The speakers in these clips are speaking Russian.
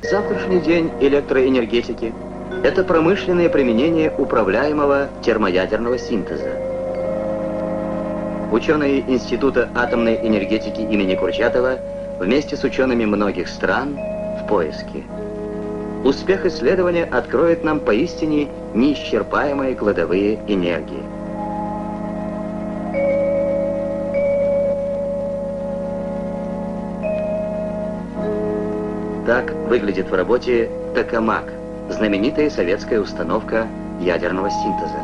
Завтрашний день электроэнергетики – это промышленное применение управляемого термоядерного синтеза. Ученые Института атомной энергетики имени Курчатова вместе с учеными многих стран в поиске. Успех исследования откроет нам поистине неисчерпаемые кладовые энергии. Так выглядит в работе «Токамак», знаменитая советская установка ядерного синтеза.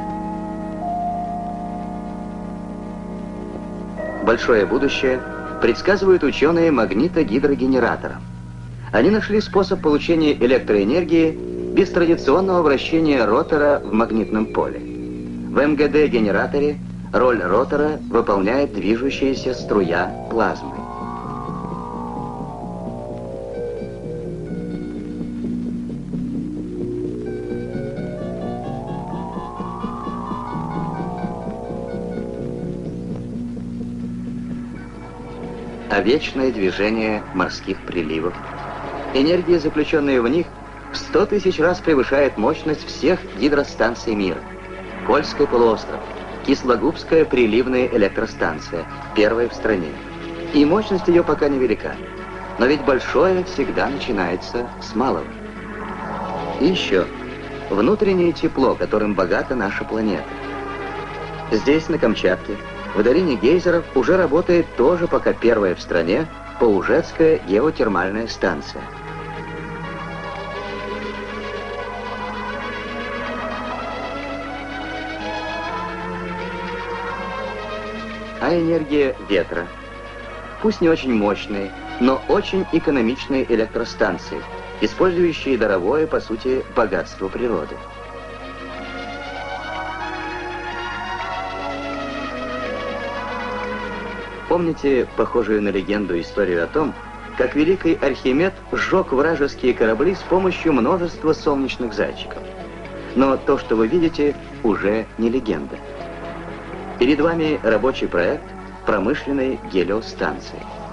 Большое будущее предсказывают ученые магнитогидрогенератора. Они нашли способ получения электроэнергии без традиционного вращения ротора в магнитном поле. В МГД-генераторе роль ротора выполняет движущаяся струя плазмы. А вечное движение морских приливов. Энергия, заключенная в них, в 100 тысяч раз превышает мощность всех гидростанций мира. Кольский полуостров, Кислогубская приливная электростанция, первая в стране. И мощность ее пока невелика. Но ведь большое всегда начинается с малого. И еще, внутреннее тепло, которым богата наша планета. Здесь, на Камчатке, в долине гейзеров уже работает тоже пока первая в стране Паужецкая геотермальная станция. А энергия ветра. Пусть не очень мощные, но очень экономичные электростанции, использующие даровое, по сути, богатство природы. Помните похожую на легенду историю о том, как великий Архимед сжег вражеские корабли с помощью множества солнечных зайчиков? Но то, что вы видите, уже не легенда. Перед вами рабочий проект промышленной гелиостанции.